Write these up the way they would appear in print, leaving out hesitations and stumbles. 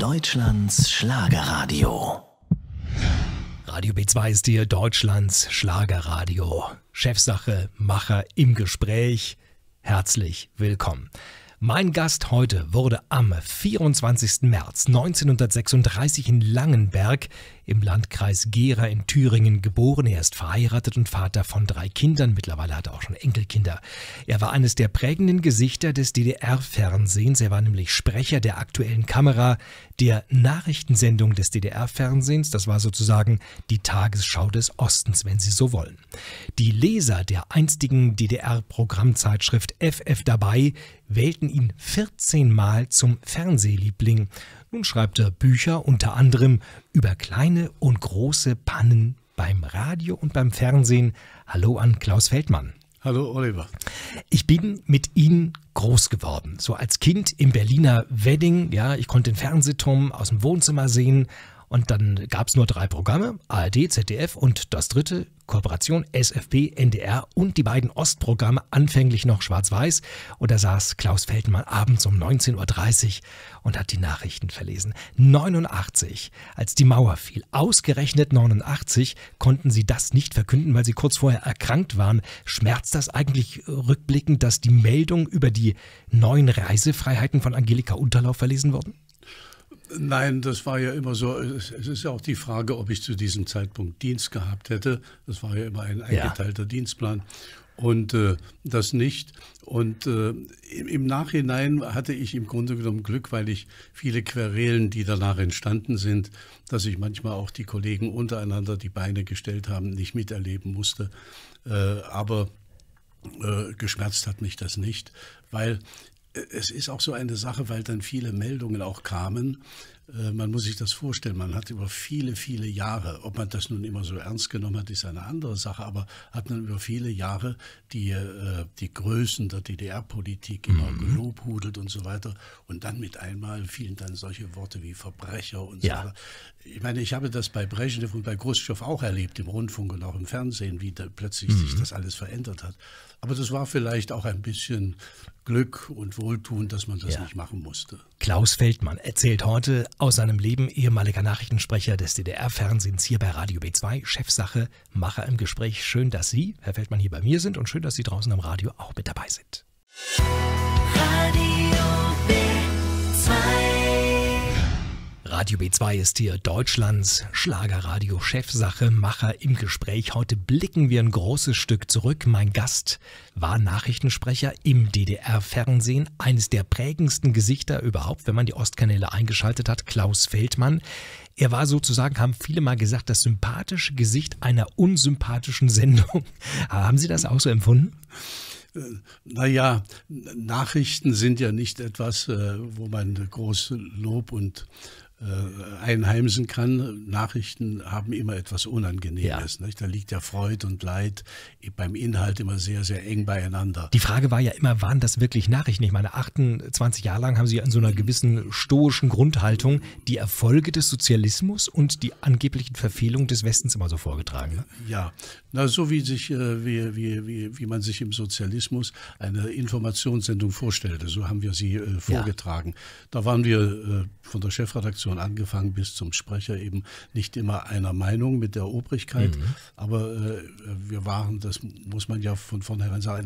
Deutschlands Schlagerradio. Radio B2 ist hier Deutschlands Schlagerradio. Chefsache, Macher im Gespräch. Herzlich willkommen. Mein Gast heute wurde am 24. März 1936 in Langenberg im Landkreis Gera in Thüringen geboren. Er ist verheiratet und Vater von 3 Kindern. Mittlerweile hat er auch schon Enkelkinder. Er war eines der prägenden Gesichter des DDR-Fernsehens. Er war nämlich Sprecher der Aktuellen Kamera, der Nachrichtensendung des DDR-Fernsehens. Das war sozusagen die Tagesschau des Ostens, wenn Sie so wollen. Die Leser der einstigen DDR-Programmzeitschrift FF dabei wählten ihn 14 Mal zum Fernsehliebling. Nun schreibt er Bücher unter anderem über kleine und große Pannen beim Radio und beim Fernsehen. Hallo an Klaus Feldmann. Hallo Oliver. Ich bin mit Ihnen groß geworden. So als Kind im Berliner Wedding. Ja, ich konnte den Fernsehturm aus dem Wohnzimmer sehen. Und dann gab es nur 3 Programme, ARD, ZDF und das dritte, Kooperation SFB, NDR und die beiden Ostprogramme, anfänglich noch schwarz-weiß. Und da saß Klaus Feldmann abends um 19:30 Uhr und hat die Nachrichten verlesen. 89, als die Mauer fiel, ausgerechnet 89, konnten Sie das nicht verkünden, weil Sie kurz vorher erkrankt waren. Schmerzt das eigentlich rückblickend, dass die Meldung über die neuen Reisefreiheiten von Angelika Unterlauf verlesen wurden? Nein, das war ja immer so. Es ist ja auch die Frage, ob ich zu diesem Zeitpunkt Dienst gehabt hätte. Das war ja immer ein eingeteilter Dienstplan. Und das nicht. Und im Nachhinein hatte ich im Grunde genommen Glück, weil ich viele Querelen, die danach entstanden sind, dass ich manchmal auch die Kollegen untereinander die Beine gestellt haben, nicht miterleben musste. Aber geschmerzt hat mich das nicht, weil es ist auch so eine Sache, weil dann viele Meldungen auch kamen. Man muss sich das vorstellen, man hat über viele, viele Jahre, ob man das nun immer so ernst genommen hat, ist eine andere Sache, aber hat man über viele Jahre die Größen der DDR-Politik immer gelobhudelt und so weiter. Und dann mit einmal fielen dann solche Worte wie Verbrecher und so weiter. Ich meine, ich habe das bei Brezhnev und bei Chruschtschow auch erlebt, im Rundfunk und auch im Fernsehen, wie da plötzlich sich das alles verändert hat. Aber das war vielleicht auch ein bisschen Glück und Wohltun, dass man das nicht machen musste. Klaus Feldmann erzählt heute aus seinem Leben, ehemaliger Nachrichtensprecher des DDR-Fernsehens hier bei Radio B2, Chefsache, Macher im Gespräch. Schön, dass Sie, Herr Feldmann, hier bei mir sind und schön, dass Sie draußen am Radio auch mit dabei sind. Radio B2. Radio B2 ist hier Deutschlands Schlagerradio, Chefsache, Macher im Gespräch. Heute blicken wir ein großes Stück zurück. Mein Gast war Nachrichtensprecher im DDR-Fernsehen, eines der prägendsten Gesichter überhaupt, wenn man die Ostkanäle eingeschaltet hat, Klaus Feldmann. Er war sozusagen, haben viele mal gesagt, das sympathische Gesicht einer unsympathischen Sendung. Haben Sie das auch so empfunden? Naja, Nachrichten sind ja nicht etwas, wo man groß Lob und einheimsen kann. Nachrichten haben immer etwas Unangenehmes. Nicht? Da liegt ja Freud und Leid beim Inhalt immer sehr, sehr eng beieinander. Die Frage war ja immer, waren das wirklich Nachrichten? Ich meine, 28 Jahre lang haben Sie in so einer gewissen stoischen Grundhaltung die Erfolge des Sozialismus und die angeblichen Verfehlungen des Westens immer so vorgetragen. Ne? Ja, na, so wie man sich im Sozialismus eine Informationssendung vorstellte, so haben wir sie vorgetragen. Da waren wir von der Chefredaktion angefangen bis zum Sprecher eben nicht immer einer Meinung mit der Obrigkeit, aber wir waren, das muss man ja von vornherein sagen,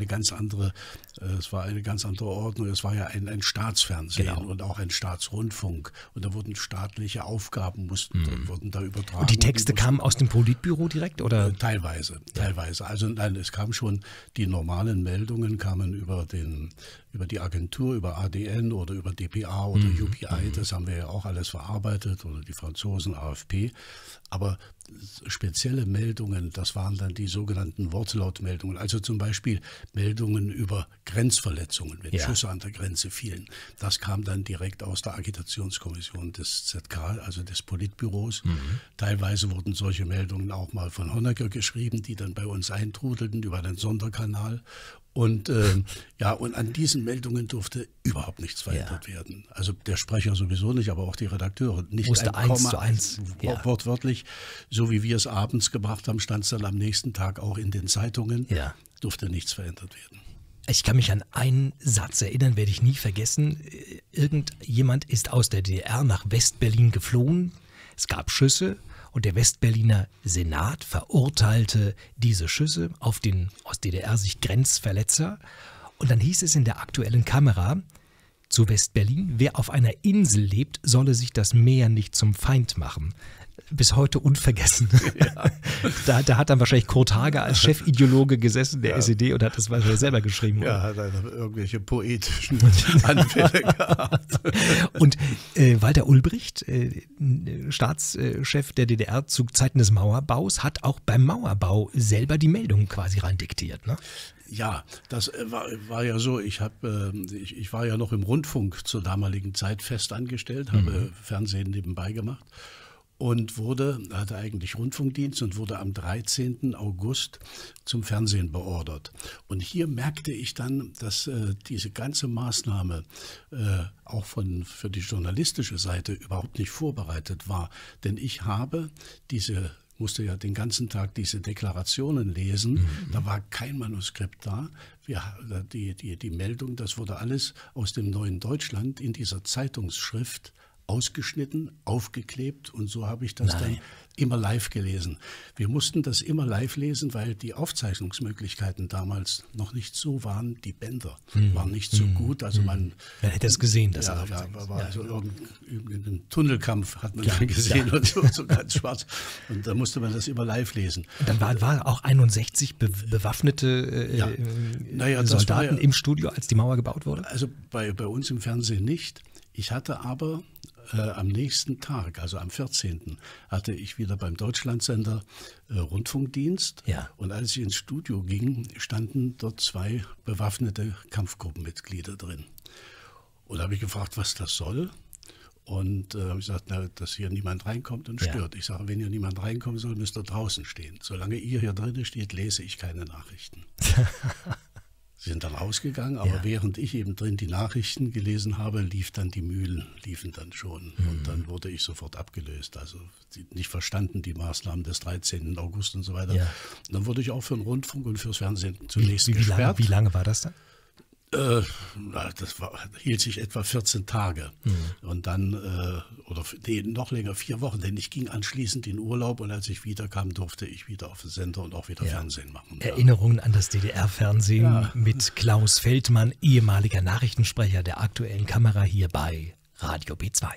es war eine ganz andere Ordnung, es war ja ein Staatsfernsehen und auch ein Staatsrundfunk und da wurden staatliche Aufgaben wurden da übertragen. Und die Texte kamen aus dem Politbüro direkt, oder? Teilweise. Also nein, es kam schon, die normalen Meldungen kamen über die Agentur, über ADN oder über dpa oder UPI, das haben wir ja auch alles verarbeitet, oder die Franzosen, AFP. Aber spezielle Meldungen, das waren dann die sogenannten Wortlautmeldungen, also zum Beispiel Meldungen über Grenzverletzungen, wenn Schüsse an der Grenze fielen. Das kam dann direkt aus der Agitationskommission des ZK, also des Politbüros. Teilweise wurden solche Meldungen auch mal von Honecker geschrieben, die dann bei uns eintrudelten über einen Sonderkanal. Und und an diesen Meldungen durfte überhaupt nichts verändert werden. Also der Sprecher sowieso nicht, aber auch die Redakteure. Nicht musste ein Komma, 1:1. Wortwörtlich, so wie wir es abends gebracht haben, stand es dann am nächsten Tag auch in den Zeitungen. Durfte nichts verändert werden. Ich kann mich an einen Satz erinnern, werde ich nie vergessen. Irgendjemand ist aus der DDR nach West-Berlin geflohen. Es gab Schüsse und der Westberliner Senat verurteilte diese Schüsse auf den aus DDR-Sicht Grenzverletzer. Und dann hieß es in der aktuellen Kamera zu West-Berlin, wer auf einer Insel lebt, solle sich das Meer nicht zum Feind machen. Bis heute unvergessen. Ja. Da hat dann wahrscheinlich Kurt Hager als Chefideologe gesessen, der SED, und hat das wahrscheinlich selber geschrieben. Ja, hat er irgendwelche poetischen Anfälle gehabt. Und Walter Ulbricht, Staatschef der DDR zu Zeiten des Mauerbaus, hat auch beim Mauerbau selber die Meldungen quasi rein diktiert, ne? Ja, das war ja so, ich war ja noch im Rundfunk zur damaligen Zeit fest angestellt, habe Fernsehen nebenbei gemacht. Und hatte eigentlich Rundfunkdienst und wurde am 13. August zum Fernsehen beordert. Und hier merkte ich dann, dass diese ganze Maßnahme auch für die journalistische Seite überhaupt nicht vorbereitet war. Denn ich musste ja den ganzen Tag diese Deklarationen lesen. Da war kein Manuskript da. Die Meldung, das wurde alles aus dem Neuen Deutschland in dieser Zeitungsschrift ausgeschnitten, aufgeklebt, und so habe ich das dann immer live gelesen. Wir mussten das immer live lesen, weil die Aufzeichnungsmöglichkeiten damals noch nicht so waren. Die Bänder waren nicht so gut. Also man hätte es gesehen, dass so irgendeinen Tunnelkampf hat man dann gesehen und so ganz schwarz. Und da musste man das immer live lesen. Und dann war auch 61 bewaffnete Soldaten im Studio, als die Mauer gebaut wurde? Also bei uns im Fernsehen nicht. Ich hatte aber am nächsten Tag, also am 14., hatte ich wieder beim Deutschlandsender Rundfunkdienst. Ja. Und als ich ins Studio ging, standen dort 2 bewaffnete Kampfgruppenmitglieder drin. Und da habe ich gefragt, was das soll. Und habe gesagt, dass hier niemand reinkommt und stört. Ich sage, wenn hier niemand reinkommen soll, müsst ihr draußen stehen. Solange ihr hier drin steht, lese ich keine Nachrichten. Sie sind dann rausgegangen, aber während ich eben drin die Nachrichten gelesen habe, die Mühlen liefen dann schon. Und dann wurde ich sofort abgelöst. Also nicht verstanden, die Maßnahmen des 13. August und so weiter. Ja. Und dann wurde ich auch für den Rundfunk und fürs Fernsehen zunächst gesperrt. Wie lange war das dann? Hielt sich etwa 14 Tage. Und dann, noch länger, 4 Wochen, denn ich ging anschließend in Urlaub, und als ich wiederkam, durfte ich wieder auf den Sender und auch wieder Fernsehen machen. Erinnerungen an das DDR-Fernsehen mit Klaus Feldmann, ehemaliger Nachrichtensprecher der aktuellen Kamera, hier bei Radio B2.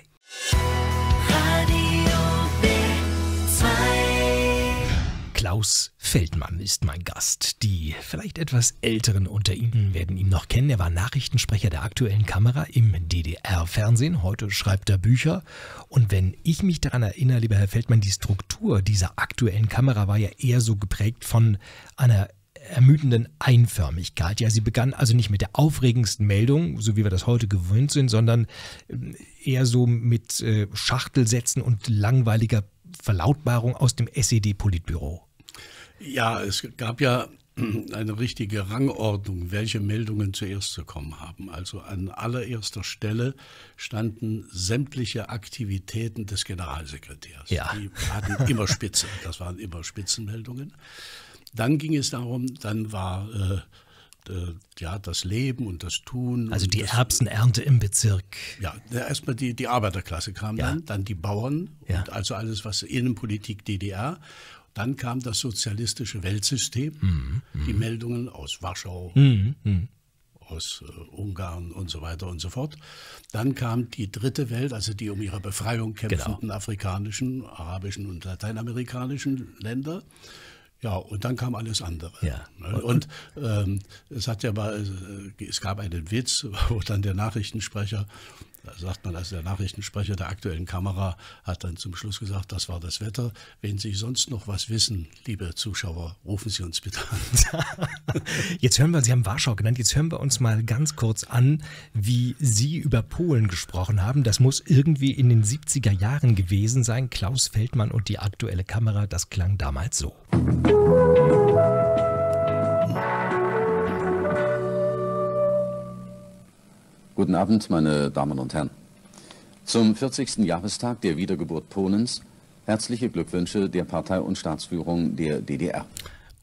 Radio B2. Klaus Feldmann ist mein Gast. Die vielleicht etwas Älteren unter Ihnen werden ihn noch kennen. Er war Nachrichtensprecher der aktuellen Kamera im DDR-Fernsehen. Heute schreibt er Bücher. Und wenn ich mich daran erinnere, lieber Herr Feldmann, die Struktur dieser aktuellen Kamera war ja eher so geprägt von einer ermüdenden Einförmigkeit. Ja, sie begann also nicht mit der aufregendsten Meldung, so wie wir das heute gewöhnt sind, sondern eher so mit Schachtelsätzen und langweiliger Verlautbarung aus dem SED-Politbüro. Ja, es gab ja eine richtige Rangordnung, welche Meldungen zuerst zu kommen haben. Also an allererster Stelle standen sämtliche Aktivitäten des Generalsekretärs. Ja. Die hatten immer Spitze, das waren immer Spitzenmeldungen. Dann ging es darum, dann war das Leben und das Tun. Also die Erbsenernte im Bezirk. Ja, erstmal die Arbeiterklasse kam dann die Bauern und also alles, was Innenpolitik DDR. Dann kam das sozialistische Weltsystem, die Meldungen aus Warschau, aus Ungarn und so weiter und so fort. Dann kam die dritte Welt, also die um ihre Befreiung kämpfenden afrikanischen, arabischen und lateinamerikanischen Länder. Ja, und dann kam alles andere. Ja. Und es gab einen Witz, wo dann der Nachrichtensprecher, da sagt man, also der Nachrichtensprecher der aktuellen Kamera hat dann zum Schluss gesagt, das war das Wetter. Wenn Sie sonst noch was wissen, liebe Zuschauer, rufen Sie uns bitte an. Jetzt hören wir, Sie haben Warschau genannt, jetzt hören wir uns mal ganz kurz an, wie Sie über Polen gesprochen haben. Das muss irgendwie in den 70er Jahren gewesen sein. Klaus Feldmann und die aktuelle Kamera, das klang damals so. Guten Abend, meine Damen und Herren. Zum 40. Jahrestag der Wiedergeburt Polens herzliche Glückwünsche der Partei und Staatsführung der DDR.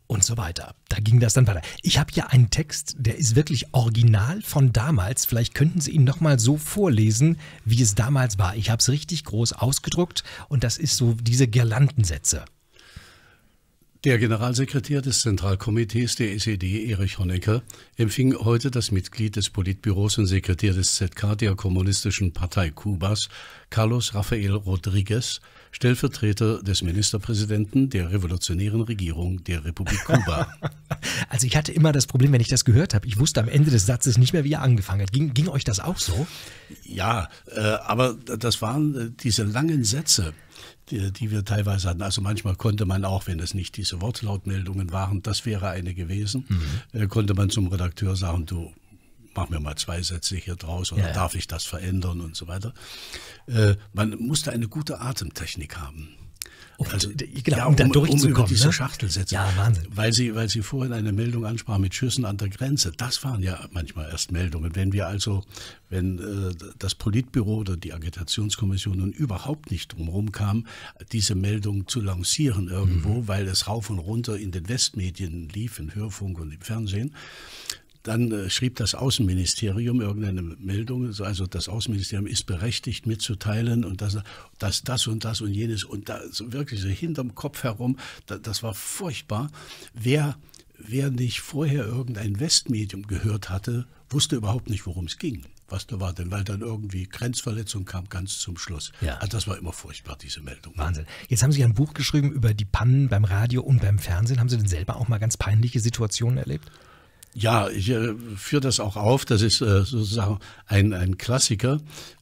und so weiter. Da ging das dann weiter. Ich habe hier einen Text, der ist wirklich original von damals. Vielleicht könnten Sie ihn nochmal so vorlesen, wie es damals war. Ich habe es richtig groß ausgedruckt und das ist so diese Girlandensätze. Der Generalsekretär des Zentralkomitees der SED, Erich Honecker, empfing heute das Mitglied des Politbüros und Sekretär des ZK der Kommunistischen Partei Kubas, Carlos Rafael Rodriguez, Stellvertreter des Ministerpräsidenten der revolutionären Regierung der Republik Kuba. Also ich hatte immer das Problem, wenn ich das gehört habe, ich wusste am Ende des Satzes nicht mehr, wie er angefangen hat. Ging euch das auch so? Ja, aber das waren diese langen Sätze, die wir teilweise hatten. Also manchmal konnte man auch, wenn es nicht diese Wortlautmeldungen waren, das wäre eine gewesen, konnte man zum Redakteur sagen, du, mach mir mal 2 Sätze hier draus oder darf ich das verändern und so weiter. Man musste eine gute Atemtechnik haben. Also, genau, um da durchzukommen. Über diese Schachtelsätze. Ja, Wahnsinn. Weil Sie vorhin eine Meldung ansprachen mit Schüssen an der Grenze. Das waren ja manchmal erst Meldungen. Wenn das Politbüro oder die Agitationskommission nun überhaupt nicht drumherum kam, diese Meldung zu lancieren irgendwo, weil es rauf und runter in den Westmedien lief, im Hörfunk und im Fernsehen, dann schrieb das Außenministerium irgendeine Meldung, also das Außenministerium ist berechtigt mitzuteilen und das und das und jenes und da so wirklich so hinterm Kopf herum, das war furchtbar. Wer nicht vorher irgendein Westmedium gehört hatte, wusste überhaupt nicht, worum es ging. Was da war, denn weil dann irgendwie Grenzverletzung kam ganz zum Schluss. Ja. Also das war immer furchtbar, diese Meldung. Wahnsinn. Jetzt haben Sie ein Buch geschrieben über die Pannen beim Radio und beim Fernsehen. Haben Sie denn selber auch mal ganz peinliche Situationen erlebt? Ja, ich führe das auch auf. Das ist sozusagen ein Klassiker.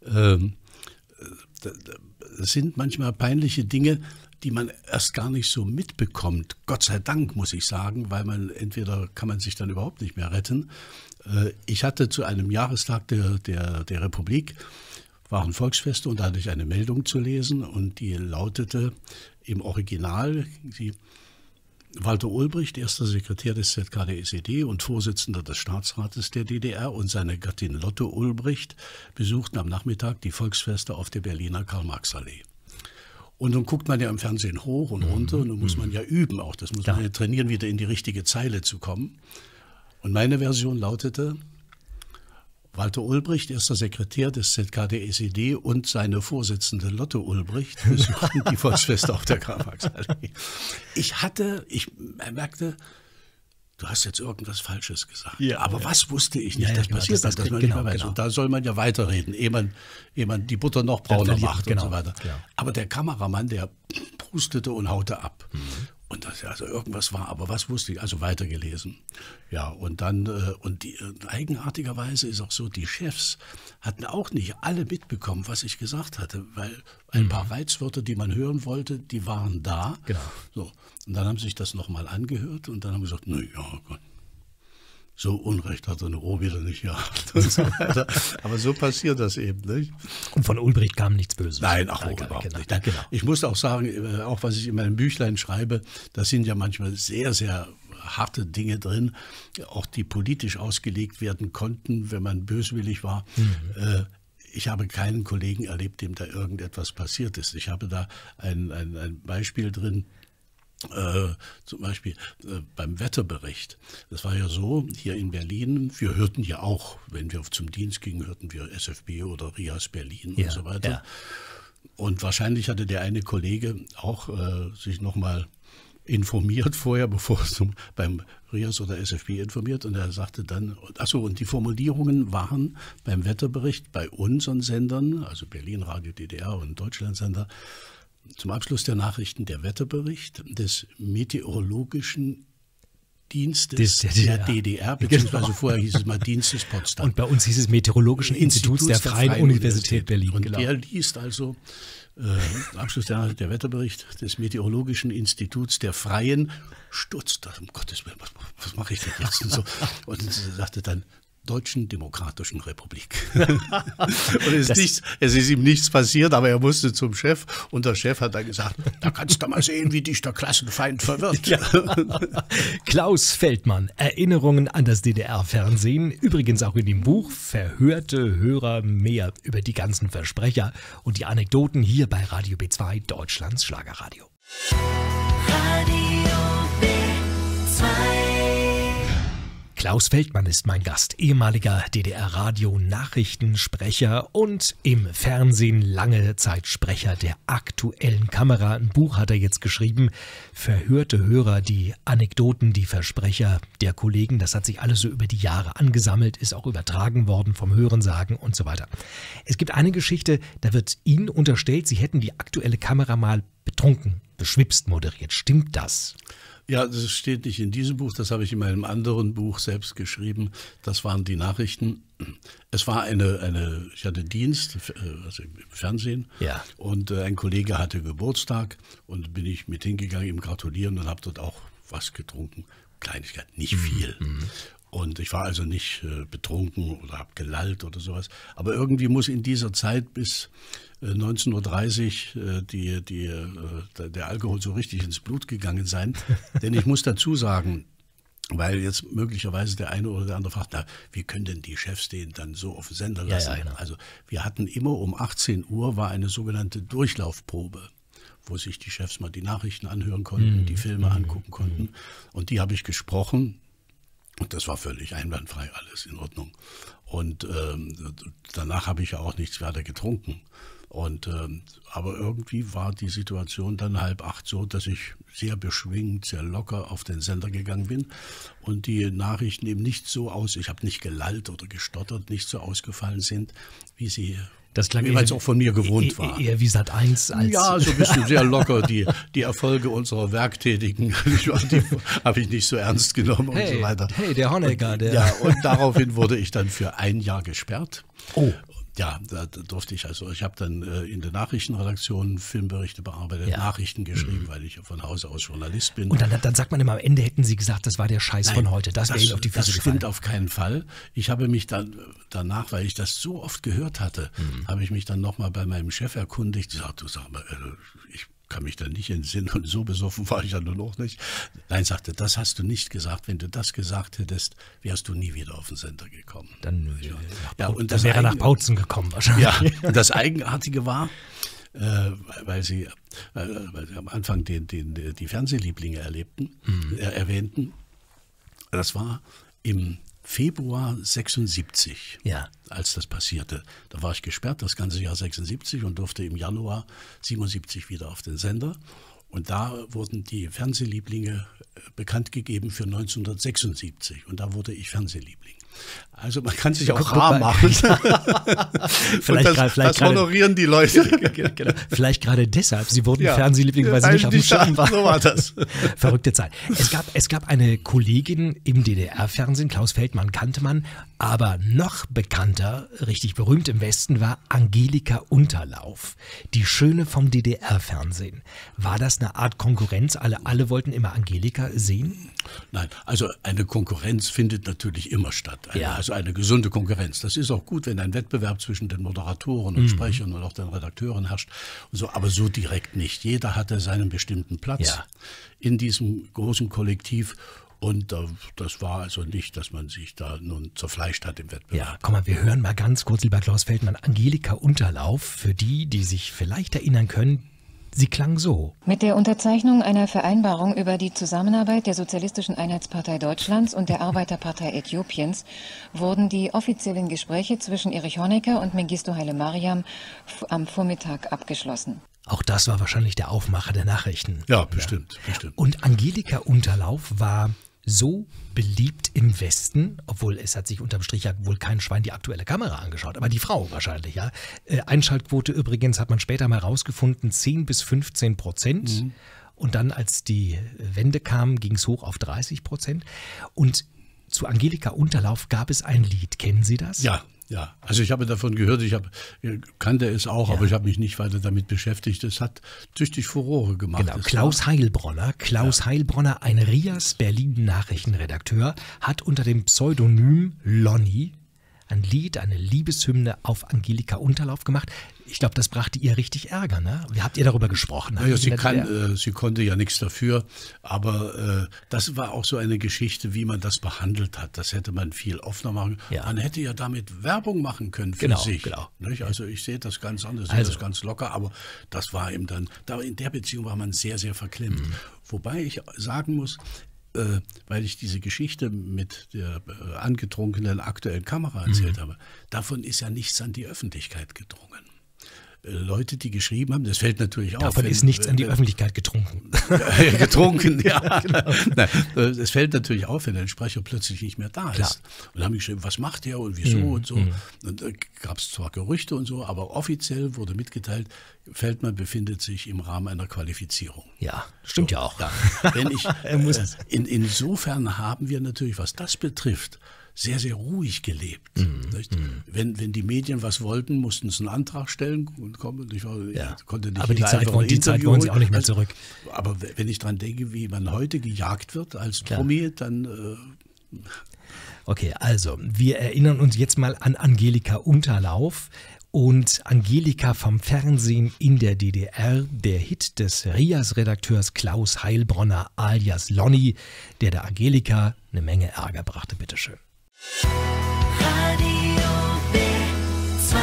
Das sind manchmal peinliche Dinge, die man erst gar nicht so mitbekommt. Gott sei Dank, muss ich sagen, weil entweder kann man sich dann überhaupt nicht mehr retten. Ich hatte zu einem Jahrestag der Republik, waren Volksfeste und da hatte ich eine Meldung zu lesen und die lautete im Original, Walter Ulbricht, erster Sekretär des ZK der SED und Vorsitzender des Staatsrates der DDR und seine Gattin Lotte Ulbricht besuchten am Nachmittag die Volksfeste auf der Berliner Karl-Marx-Allee. Und dann guckt man ja im Fernsehen hoch und runter und dann muss man ja üben auch. Das muss man ja trainieren, wieder in die richtige Zeile zu kommen. Und meine Version lautete: Walter Ulbricht, erster Sekretär des ZK der SED und seine Vorsitzende Lotte Ulbricht besuchten die Volksfeste auf der Karl-Marx-Allee. Ich merkte, du hast jetzt irgendwas Falsches gesagt. Ja, aber was wusste ich nicht, das passiert, dass man nicht mehr weiß. Und da soll man ja weiterreden, ehe man die Butter noch brauner macht und so weiter. Genau. Aber der Kameramann, der prustete und haute ab. Und also irgendwas war, aber was wusste ich? Also weitergelesen. Ja, und dann, eigenartigerweise ist auch so, die Chefs hatten auch nicht alle mitbekommen, was ich gesagt hatte, weil ein paar Reizwörter, die man hören wollte, die waren da. Genau. So. Und dann haben sie sich das nochmal angehört und dann haben sie gesagt, na ja, Gott. So Unrecht hat er nur wieder nicht gehabt und so weiter. Aber so passiert das eben, nicht? Und von Ulbricht kam nichts Böses. Nein, überhaupt nicht. Genau. Ich muss auch sagen, auch was ich in meinem Büchlein schreibe, da sind ja manchmal sehr, sehr harte Dinge drin, auch die politisch ausgelegt werden konnten, wenn man böswillig war. Ich habe keinen Kollegen erlebt, dem da irgendetwas passiert ist. Ich habe da ein Beispiel drin. Zum Beispiel beim Wetterbericht. Das war ja so, hier in Berlin, wir hörten ja auch, wenn wir zum Dienst gingen, hörten wir SFB oder RIAS Berlin und so weiter. Ja. Und wahrscheinlich hatte der eine Kollege auch sich nochmal informiert vorher, bevor es beim RIAS oder SFB informiert. Und er sagte dann, und die Formulierungen waren beim Wetterbericht bei unseren Sendern, also Berlin, Radio DDR und Deutschlandsender, zum Abschluss der Nachrichten der Wetterbericht des Meteorologischen Dienstes der DDR, beziehungsweise vorher hieß es mal Dienstes Potsdam. Und bei uns hieß es Meteorologischen Instituts der Freien Universität Berlin. Und er liest also zum Abschluss der Nachrichten der Wetterbericht des Meteorologischen Instituts der Freien, stutzt, um Gottes Willen, was mache ich denn jetzt? Und, so. Und er sagte dann, Deutschen Demokratischen Republik. Und es ist ihm nichts passiert, aber er musste zum Chef und der Chef hat dann gesagt, da kannst du mal sehen, wie dich der Klassenfeind verwirrt. Ja. Klaus Feldmann, Erinnerungen an das DDR-Fernsehen, übrigens auch in dem Buch Verhörte Hörer, mehr über die ganzen Versprecher und die Anekdoten hier bei Radio B2, Deutschlands Schlagerradio. Radio B2 2. Klaus Feldmann ist mein Gast, ehemaliger DDR-Radio-Nachrichtensprecher und im Fernsehen lange Zeit Sprecher der aktuellen Kamera. Ein Buch hat er jetzt geschrieben, Verhörte Hörer, die Anekdoten, die Versprecher der Kollegen. Das hat sich alles so über die Jahre angesammelt, ist auch übertragen worden vom Hörensagen und so weiter. Es gibt eine Geschichte, da wird Ihnen unterstellt, Sie hätten die aktuelle Kamera mal betrunken, beschwipst moderiert. Stimmt das? Ja, das steht nicht in diesem Buch, das habe ich in meinem anderen Buch selbst geschrieben. Das waren die Nachrichten. Es war ich hatte Dienst, also im Fernsehen, ja. Und ein Kollege hatte Geburtstag und bin ich mit hingegangen, ihm gratulieren und habe dort auch was getrunken. Kleinigkeit, nicht viel. Und ich war also nicht betrunken oder habe gelallt oder sowas. Aber irgendwie muss in dieser Zeit bis 19:30 der Alkohol so richtig ins Blut gegangen sein. Denn ich muss dazu sagen, weil jetzt möglicherweise der eine oder der andere fragt, na, wie können denn die Chefs den dann so auf den Sender lassen? Ja, genau. Also wir hatten immer um 18 Uhr war eine sogenannte Durchlaufprobe, wo sich die Chefs mal die Nachrichten anhören konnten, die Filme angucken konnten. Und die habe ich gesprochen. Und das war völlig einwandfrei, alles in Ordnung. Und danach habe ich ja auch nichts weiter getrunken. Aber irgendwie war die Situation dann 7:30 so, dass ich sehr beschwingt, sehr locker auf den Sender gegangen bin und die Nachrichten eben nicht so ich habe nicht gelallt oder gestottert, nicht so ausgefallen sind, wie sie Das klang jeweils auch von mir gewohnt war. Eher wie Sat.1 als... Ja, so ein bisschen sehr locker. Die Erfolge unserer Werktätigen, die habe ich nicht so ernst genommen und so weiter. Hey, der Honecker, der... Ja, und daraufhin wurde ich dann für 1 Jahr gesperrt. Oh. Ja, da durfte ich ich habe dann in der Nachrichtenredaktion Filmberichte bearbeitet, Nachrichten geschrieben, weil ich von Hause aus Journalist bin. Und dann sagt man immer, am Ende hätten Sie gesagt, das war der Scheiß von heute. Das wäre Ihnen auf die Füße gefallen. Das stimmt auf keinen Fall. Ich habe mich dann danach, weil ich das so oft gehört hatte, habe ich mich dann nochmal bei meinem Chef erkundigt. Ich sagte, sag mal, ich kann mich da nicht entsinnen und so besoffen war ich ja nur noch nicht. Nein, sagte, das hast du nicht gesagt. Wenn du das gesagt hättest, wärst du nie wieder auf den Sender gekommen. Dann wäre er nach Bautzen gekommen wahrscheinlich. Ja, und das Eigenartige war, weil Sie am Anfang die Fernsehlieblinge erwähnten, das war im Februar 76, als das passierte. Da war ich gesperrt, das ganze Jahr 76 und durfte im Januar 77 wieder auf den Sender. Und da wurden die Fernsehlieblinge bekannt gegeben für 1976 und da wurde ich Fernsehliebling. Also man kann sich auch rar machen. Das honorieren die Leute. Genau. Vielleicht gerade deshalb. Sie wurden Fernsehliebling, weil sie nicht auf dem Schirm waren. So war das. Verrückte Zeit. Es gab eine Kollegin im DDR-Fernsehen, Klaus Feldmann kannte man, aber noch bekannter, richtig berühmt im Westen war Angelika Unterlauf, die Schöne vom DDR-Fernsehen. War das eine Art Konkurrenz? Alle wollten immer Angelika sehen? Nein, also eine Konkurrenz findet natürlich immer statt. Also eine gesunde Konkurrenz. Das ist auch gut, wenn ein Wettbewerb zwischen den Moderatoren und Sprechern und auch den Redakteuren herrscht. Und so, aber so direkt nicht. Jeder hatte seinen bestimmten Platz in diesem großen Kollektiv. Und das war also nicht, dass man sich da nun zerfleischt hat im Wettbewerb. Ja, komm mal, wir hören mal ganz kurz, lieber Klaus Feldmann, Angelika Unterlauf. Für die sich vielleicht erinnern können, sie klang so. Mit der Unterzeichnung einer Vereinbarung über die Zusammenarbeit der Sozialistischen Einheitspartei Deutschlands und der Arbeiterpartei Äthiopiens wurden die offiziellen Gespräche zwischen Erich Honecker und Mengistu Haile Mariam am Vormittag abgeschlossen. Auch das war wahrscheinlich der Aufmacher der Nachrichten. Ja, bestimmt. Und Angelika Unterlauf war so beliebt im Westen, obwohl es hat sich unterm Strich ja wohl kein Schwein die aktuelle Kamera angeschaut, aber die Frau wahrscheinlich, ja. Einschaltquote übrigens hat man später mal rausgefunden, 10-15%. Und dann, als die Wende kam, ging es hoch auf 30%. Und zu Angelika Unterlauf gab es ein Lied. Kennen Sie das? Ja, also ich habe davon gehört, kannte es auch, aber ich habe mich nicht weiter damit beschäftigt. Es hat tüchtig Furore gemacht. Genau, Klaus Heilbronner, ein Rias Berlin-Nachrichtenredakteur, hat unter dem Pseudonym Lonny ein Lied, eine Liebeshymne auf Angelika Unterlauf gemacht. Ich glaube, das brachte ihr richtig Ärger, ne? Wie habt ihr darüber gesprochen? Naja, sie konnte ja nichts dafür, aber das war auch so eine Geschichte, wie man das behandelt hat. Das hätte man viel offener machen können. Man hätte ja damit Werbung machen können für sich. Genau. Nicht? Also ich sehe das ganz anders, ich sehe das ganz locker, aber das war eben dann, in der Beziehung war man sehr, sehr verklemmt. Wobei ich sagen muss, weil ich diese Geschichte mit der angetrunkenen aktuellen Kamera erzählt habe, davon ist ja nichts an die Öffentlichkeit gedrungen. Leute, die geschrieben haben, das fällt natürlich auf. Davon ist nichts an die Öffentlichkeit getrunken. Getrunken, ja. Genau. Nein, es fällt natürlich auf, wenn ein Sprecher plötzlich nicht mehr da ist. Und dann haben die geschrieben, was macht der und wieso und so. Und da gab es zwar Gerüchte und so, aber offiziell wurde mitgeteilt, Feldmann befindet sich im Rahmen einer Qualifizierung. Ja, stimmt so, ja auch. Ja. Wenn ich, insofern haben wir natürlich, was das betrifft, sehr, sehr ruhig gelebt. Wenn die Medien was wollten, mussten sie einen Antrag stellen und kommen. Konnte nicht, aber die Zeit wollen sie auch nicht mehr zurück. Aber wenn ich dran denke, wie man heute gejagt wird als Promi, dann... Okay, also wir erinnern uns jetzt mal an Angelika Unterlauf. Und Angelika vom Fernsehen in der DDR, der Hit des RIAS-Redakteurs Klaus Heilbronner alias Lonny, der Angelika eine Menge Ärger brachte. Bitteschön. Radio B2.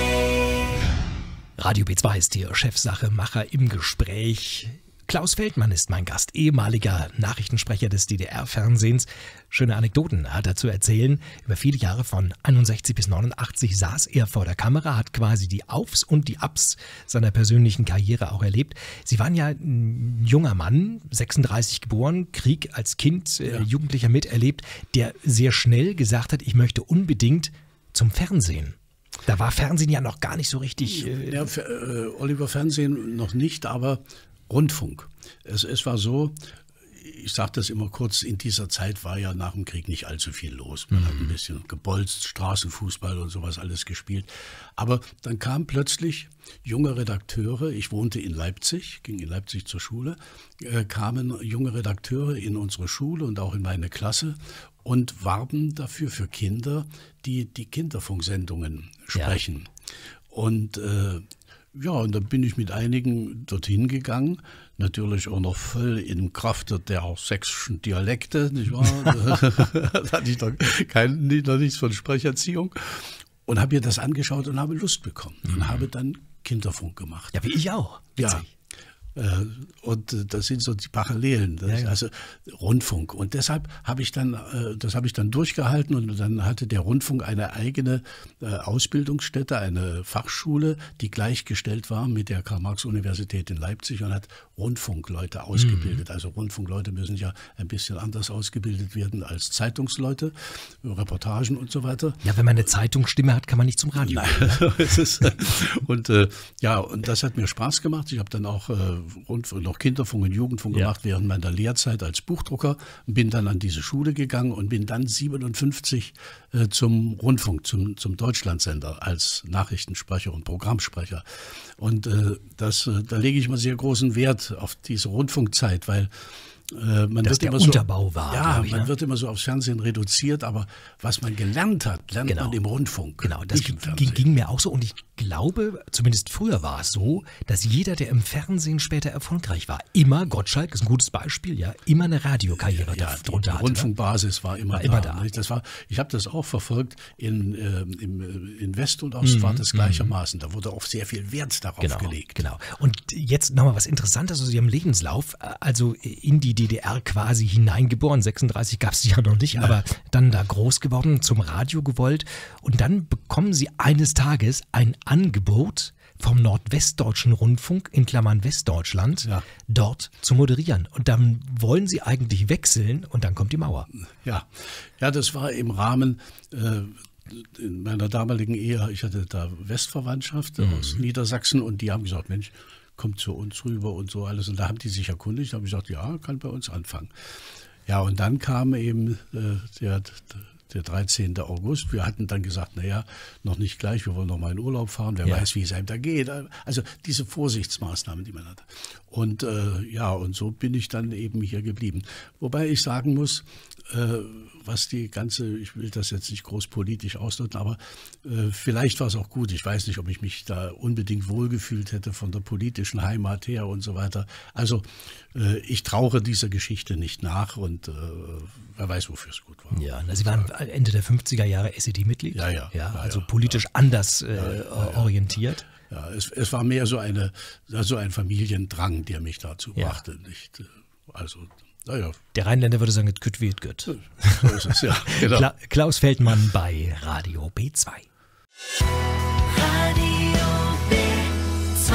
Radio B2 ist hier Chefsache, Macher im Gespräch. Klaus Feldmann ist mein Gast, ehemaliger Nachrichtensprecher des DDR-Fernsehens. Schöne Anekdoten hat er zu erzählen. Über viele Jahre von 61 bis 89 saß er vor der Kamera, hat quasi die Aufs und die Abs seiner persönlichen Karriere auch erlebt. Sie waren ja ein junger Mann, 36 geboren, Krieg als Kind, Jugendlicher miterlebt, der sehr schnell gesagt hat, ich möchte unbedingt zum Fernsehen. Da war Fernsehen ja noch gar nicht so richtig... Oliver, Fernsehen noch nicht, aber... Rundfunk. Es war so, ich sage das immer kurz, in dieser Zeit war ja nach dem Krieg nicht allzu viel los. Man hat ein bisschen gebolzt, Straßenfußball und sowas alles gespielt. Aber dann kamen plötzlich junge Redakteure, ich wohnte in Leipzig, ging in Leipzig zur Schule, kamen junge Redakteure in unsere Schule und auch in meine Klasse und warben dafür für Kinder, die Kinderfunksendungen sprechen. Ja. Und und dann bin ich mit einigen dorthin gegangen, natürlich auch noch voll in Kraft der sächsischen Dialekte, nicht wahr? Da hatte ich noch nichts von Sprecherziehung und habe mir das angeschaut und habe Lust bekommen und habe dann Kinderfunk gemacht. Ja, wie ich auch. Witzig. Ja. Und das sind so die Parallelen, also Rundfunk. Und deshalb habe ich dann, das habe ich dann durchgehalten und dann hatte der Rundfunk eine eigene Ausbildungsstätte, eine Fachschule, die gleichgestellt war mit der Karl-Marx-Universität in Leipzig und hat Rundfunkleute ausgebildet. Also Rundfunkleute müssen ja ein bisschen anders ausgebildet werden als Zeitungsleute, Reportagen und so weiter. Ja, wenn man eine Zeitungsstimme hat, kann man nicht zum Radio gehen. Und das hat mir Spaß gemacht. Ich habe dann auch noch Kinderfunk und Jugendfunk gemacht während meiner Lehrzeit als Buchdrucker, bin dann an diese Schule gegangen und bin dann 57 zum Rundfunk, zum Deutschlandsender als Nachrichtensprecher und Programmsprecher. Und da lege ich mal sehr großen Wert auf diese Rundfunkzeit, weil man dass wird der immer Unterbau war. Ja, man wird immer so aufs Fernsehen reduziert, aber was man gelernt hat, lernt man im Rundfunk. Genau, das ging mir auch so und ich glaube, zumindest früher war es so, dass jeder, der im Fernsehen später erfolgreich war, immer, Gottschalk ist ein gutes Beispiel, immer eine Radiokarriere drunter hatte. Die Rundfunkbasis war immer da. Ich habe das auch verfolgt, in West und Ost war das gleichermaßen. Da wurde auch sehr viel Wert darauf gelegt. Genau. Und jetzt nochmal was Interessantes aus Ihrem Lebenslauf, also in die DDR quasi hineingeboren, 36 gab es ja noch nicht, aber dann da groß geworden, zum Radio gewollt und dann bekommen Sie eines Tages ein Angebot vom Nordwestdeutschen Rundfunk, in Klammern Westdeutschland, dort zu moderieren. Und dann wollen Sie eigentlich wechseln und dann kommt die Mauer. Ja, das war im Rahmen in meiner damaligen Ehe, ich hatte da Westverwandtschaft aus Niedersachsen und die haben gesagt, Mensch, kommt zu uns rüber und so alles. Und da haben die sich erkundigt, da habe ich gesagt, ja, kann bei uns anfangen. Ja, und dann kam eben der 13. August. Wir hatten dann gesagt, noch nicht gleich, wir wollen noch mal in Urlaub fahren, wer weiß, wie es einem da geht. Also diese Vorsichtsmaßnahmen, die man hatte. Und und so bin ich dann eben hier geblieben. Wobei ich sagen muss, was die ganze, ich will das jetzt nicht groß politisch ausdrücken, aber vielleicht war es auch gut. Ich weiß nicht, ob ich mich da unbedingt wohlgefühlt hätte von der politischen Heimat her und so weiter. Also ich trauere dieser Geschichte nicht nach und wer weiß, wofür es gut war. Ja, Sie waren Ende der 50er Jahre SED-Mitglied? Ja, also politisch anders orientiert? Ja, es war mehr so ein Familiendrang, der mich dazu brachte. Nicht, also Naja. Der Rheinländer würde sagen, es gut wie es gut. So ist es, ja. Genau. Klaus Feldmann bei Radio B2. Radio B2.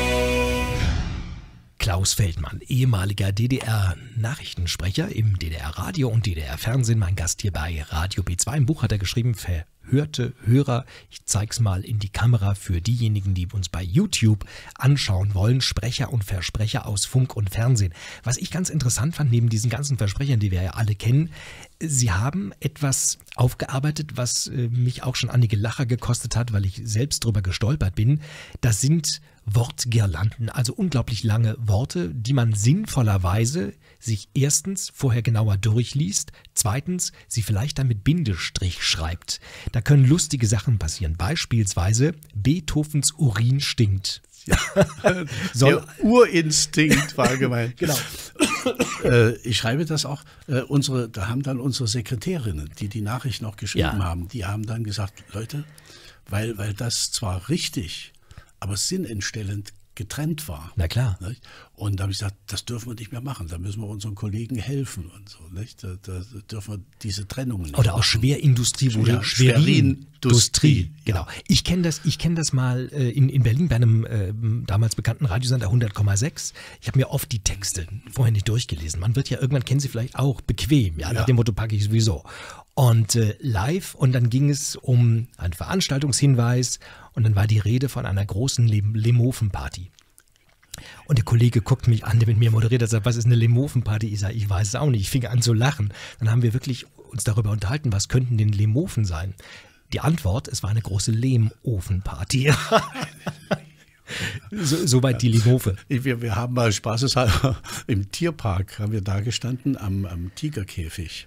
Klaus Feldmann, ehemaliger DDR-Nachrichtensprecher im DDR-Radio und DDR-Fernsehen, mein Gast hier bei Radio B2. Im Buch hat er geschrieben, verhörte Hörer. Ich zeig's mal in die Kamera für diejenigen, die uns bei YouTube anschauen wollen. Sprecher und Versprecher aus Funk und Fernsehen. Was ich ganz interessant fand, neben diesen ganzen Versprechern, die wir ja alle kennen, Sie haben etwas aufgearbeitet, was mich auch schon einige Lacher gekostet hat, weil ich selbst drüber gestolpert bin. Das sind Wortgirlanden, also unglaublich lange Worte, die man sinnvollerweise sich erstens vorher genauer durchliest, zweitens sie vielleicht dann mit Bindestrich schreibt. Da können lustige Sachen passieren. Beispielsweise Beethovens Urin stinkt. Ja. Der Urinstinkt war gemeint. Genau. Ich schreibe das auch, da haben dann unsere Sekretärinnen, die die Nachrichten auch geschrieben haben, die haben dann gesagt, Leute, weil das zwar richtig, aber sinnentstellend getrennt war. Na klar. Nicht? Und da habe ich gesagt, das dürfen wir nicht mehr machen, da müssen wir unseren Kollegen helfen und so. Nicht? Da dürfen wir diese Trennungen nicht Oder auch machen. Schwerindustrie wurde Ja, Schwerindustrie. Genau. Ja. Ich kenn das mal in Berlin bei einem damals bekannten Radiosender 100,6. Ich habe mir oft die Texte vorher nicht durchgelesen. Man wird ja irgendwann, kennen Sie vielleicht auch, bequem. Ja, nach dem Motto packe ich sowieso. Und live, und dann ging es um einen Veranstaltungshinweis und dann war die Rede von einer großen Lemofen-Party. Und der Kollege guckt mich an, der mit mir moderiert hat, sagt, was ist eine Lemofen-Party? Ich sage, ich weiß es auch nicht. Ich fing an zu lachen. Dann haben wir wirklich uns darüber unterhalten, was könnten denn Lemofen sein? Die Antwort, es war eine große Lehmofenparty. Soweit die Lemofe. Wir haben mal spaßeshalber im Tierpark, haben wir da gestanden am Tigerkäfig.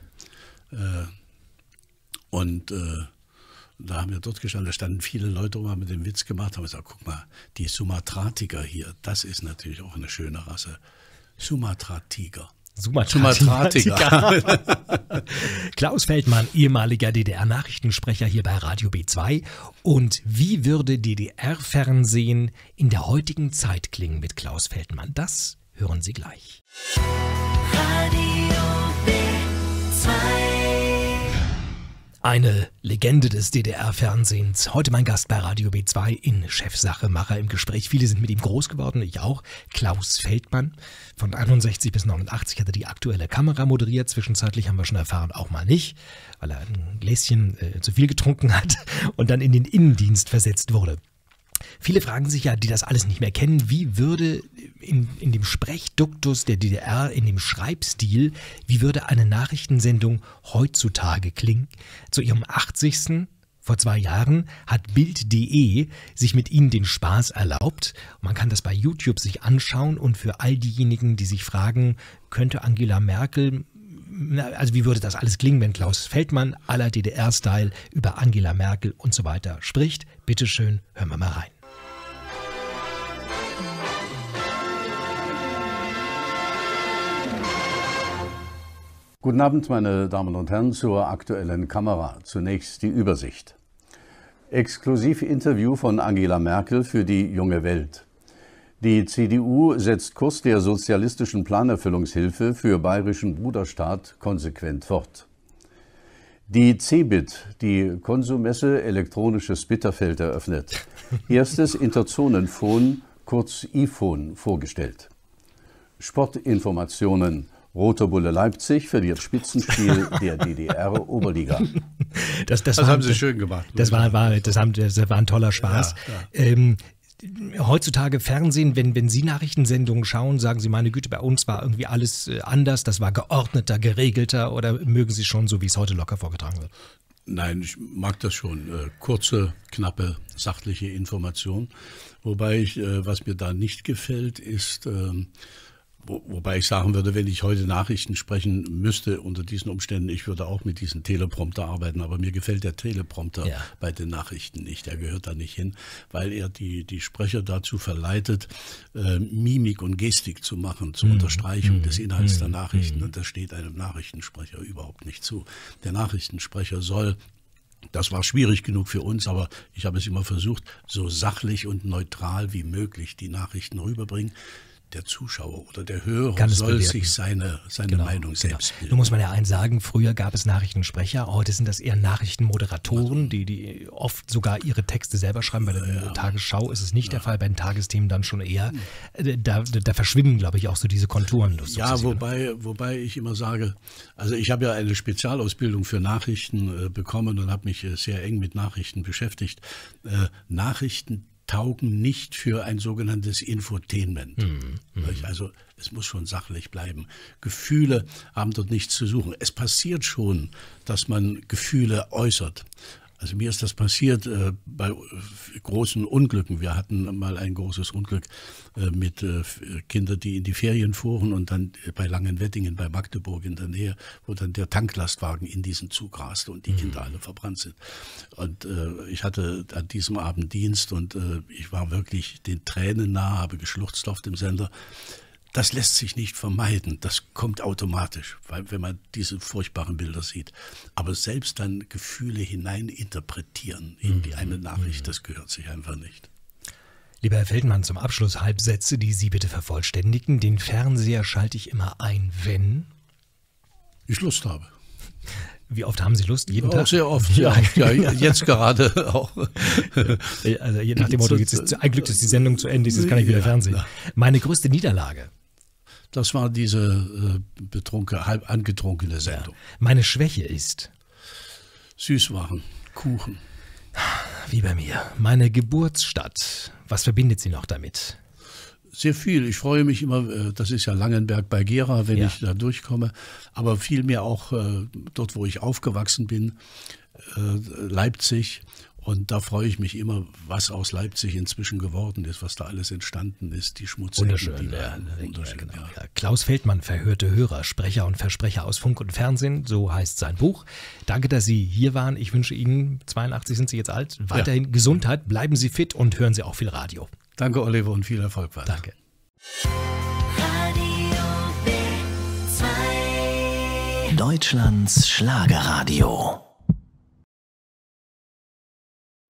Da haben wir dort gestanden, da standen viele Leute rum, haben mit dem Witz gemacht, haben gesagt, guck mal, die Sumatra-Tiger hier, das ist natürlich auch eine schöne Rasse. Sumatra-Tiger. Sumatra-Tiger. Klaus Feldmann, ehemaliger DDR-Nachrichtensprecher hier bei Radio B2. Und wie würde DDR-Fernsehen in der heutigen Zeit klingen mit Klaus Feldmann? Das hören Sie gleich. Radio B2. Eine Legende des DDR-Fernsehens. Heute mein Gast bei Radio B2 in Chefsache Macher im Gespräch. Viele sind mit ihm groß geworden, ich auch. Klaus Feldmann. Von 61 bis 89 hat er die Aktuelle Kamera moderiert. Zwischenzeitlich haben wir schon erfahren, auch mal nicht, weil er ein Gläschen zu viel getrunken hat und dann in den Innendienst versetzt wurde. Viele fragen sich ja, die das alles nicht mehr kennen, wie würde in dem Sprechduktus der DDR, in dem Schreibstil, wie würde eine Nachrichtensendung heutzutage klingen? Zu ihrem 80. vor 2 Jahren hat Bild.de sich mit ihnen den Spaß erlaubt. Man kann das bei YouTube sich anschauen und für all diejenigen, die sich fragen, könnte Angela Merkel, also wie würde das alles klingen, wenn Klaus Feldmann à la DDR-Style über Angela Merkel und so weiter spricht? Bitteschön, hören wir mal rein. Guten Abend, meine Damen und Herren, zur Aktuellen Kamera. Zunächst die Übersicht. Exklusivinterview von Angela Merkel für die Junge Welt. Die CDU setzt Kurs der sozialistischen Planerfüllungshilfe für bayerischen Bruderstaat konsequent fort. Die CeBIT, die Konsummesse Elektronisches Bitterfeld, eröffnet. Erstes Interzonenphon, kurz iPhone, vorgestellt. Sportinformationen. Roter Bulle Leipzig verliert Spitzenspiel der DDR-Oberliga. Das haben Sie schön gemacht. Das war ein toller Spaß. Ja. Heutzutage Fernsehen, wenn Sie Nachrichtensendungen schauen, sagen Sie, meine Güte, bei uns war irgendwie alles anders, das war geordneter, geregelter, oder mögen Sie schon so, wie es heute locker vorgetragen wird? Nein, ich mag das schon. Kurze, knappe, sachliche Information. Wobei was mir da nicht gefällt, ist... Wobei ich sagen würde, wenn ich heute Nachrichten sprechen müsste unter diesen Umständen, ich würde auch mit diesem Teleprompter arbeiten, aber mir gefällt der Teleprompter bei den Nachrichten nicht. Der gehört da nicht hin, weil er die Sprecher dazu verleitet, Mimik und Gestik zu machen, zur Unterstreichung des Inhalts der Nachrichten. Und das steht einem Nachrichtensprecher überhaupt nicht zu. Der Nachrichtensprecher soll... Das war schwierig genug für uns, aber ich habe es immer versucht, so sachlich und neutral wie möglich die Nachrichten rüberbringen. der Zuschauer oder der Hörer Kann es soll bewerten. sich seine Meinung selbst bilden. Nun muss man ja eins sagen, früher gab es Nachrichtensprecher, heute sind das eher Nachrichtenmoderatoren, die oft sogar ihre Texte selber schreiben. Bei der Tagesschau ist es nicht der Fall, bei den Tagesthemen dann schon eher. Da verschwimmen, glaube ich, auch so diese Konturen. Ja, wobei ich immer sage, also ich habe ja eine Spezialausbildung für Nachrichten bekommen und habe mich sehr eng mit Nachrichten beschäftigt. Nachrichten taugen nicht für ein sogenanntes Infotainment. Also es muss schon sachlich bleiben. Gefühle haben dort nichts zu suchen. Es passiert schon, dass man Gefühle äußert. Also mir ist das passiert bei großen Unglücken. Wir hatten mal ein großes Unglück mit Kindern, die in die Ferien fuhren und dann bei Langenwettingen bei Magdeburg in der Nähe, wo dann der Tanklastwagen in diesen Zug raste und die Kinder alle verbrannt sind. Und ich hatte an diesem Abend Dienst und ich war wirklich den Tränen nahe, habe geschluchzt auf dem Sender. Das lässt sich nicht vermeiden, das kommt automatisch, weil wenn man diese furchtbaren Bilder sieht. Aber selbst dann Gefühle hineininterpretieren in eine Nachricht, das gehört sich einfach nicht. Lieber Herr Feldmann, zum Abschluss Halbsätze, die Sie bitte vervollständigen. Den Fernseher schalte ich immer ein, wenn Ich Lust habe. Wie oft haben Sie Lust? Jeden Auch Tag? sehr oft, ja, jetzt gerade auch. Also je nach dem Motto, jetzt ist ein Glück, ist die Sendung zu Ende, jetzt kann ich wieder Fernsehen. Meine größte Niederlage? Das war diese halb angetrunkene Sendung. Meine Schwäche ist? Süßwaren, Kuchen. Wie bei mir. Meine Geburtsstadt. Was verbindet Sie noch damit? Sehr viel. Ich freue mich immer, das ist ja Langenberg bei Gera, wenn ich da durchkomme, aber vielmehr auch dort, wo ich aufgewachsen bin, Leipzig. Und da freue ich mich immer, was aus Leipzig inzwischen geworden ist, was da alles entstanden ist, die Schmutzecken. Wunderschön. Ja. Klaus Feldmann, verhörte Hörer, Sprecher und Versprecher aus Funk und Fernsehen, so heißt sein Buch. Danke, dass Sie hier waren. Ich wünsche Ihnen, 82 sind Sie jetzt alt, weiterhin Gesundheit, bleiben Sie fit und hören Sie auch viel Radio. Danke, Oliver, und viel Erfolg weiter. Danke. Radio B2. Deutschlands Schlagerradio.